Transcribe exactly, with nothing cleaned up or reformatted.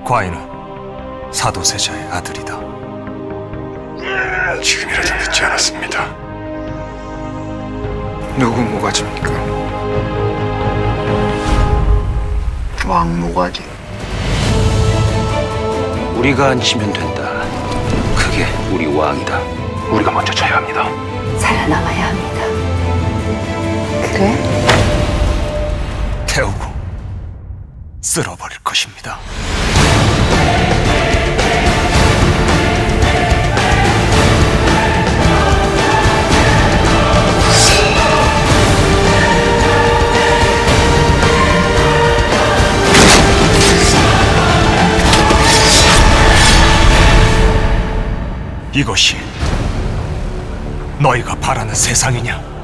과인은 사도세자의 아들이다. 지금이라도 늦지 않았습니다. 누구 모가지입니까? 왕모가지. 우리가 안 치면 된다. 그게 우리 왕이다. 우리가 먼저 쳐야 합니다. 살아남아야 합니다. 그래? 태우고 쓸어버릴 것입니다. 이것이 너희가 바라는 세상이냐?